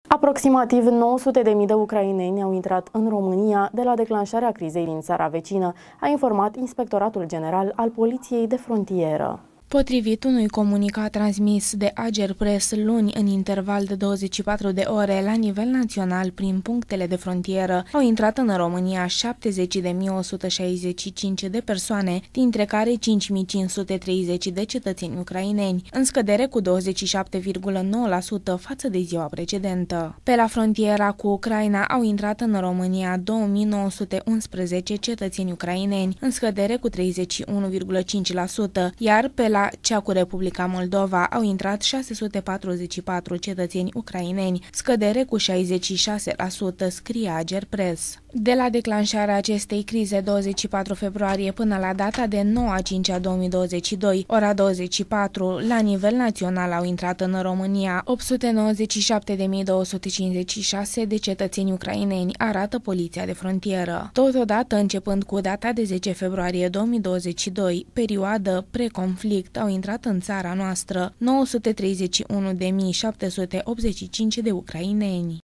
Aproximativ 900.000 de ucraineni au intrat în România de la declanșarea crizei din țara vecină, a informat Inspectoratul General al Poliției de Frontieră. Potrivit unui comunicat transmis de Agerpres luni în interval de 24 de ore la nivel național prin punctele de frontieră, au intrat în România 70.165 de persoane, dintre care 5.530 de cetățeni ucraineni, în scădere cu 27,9% față de ziua precedentă. Pe la frontiera cu Ucraina au intrat în România 2.911 cetățeni ucraineni, în scădere cu 31,5%, iar pe la cea cu Republica Moldova au intrat 644 cetățeni ucraineni, scădere cu 66%, scrie Agerpres. De la declanșarea acestei crize 24 februarie până la data de 9/5/2022, ora 24, la nivel național au intrat în România 897.256 de cetățeni ucraineni, arată Poliția de Frontieră. Totodată, începând cu data de 10 februarie 2022, perioadă preconflict, au intrat în țara noastră 931.785 de ucraineni.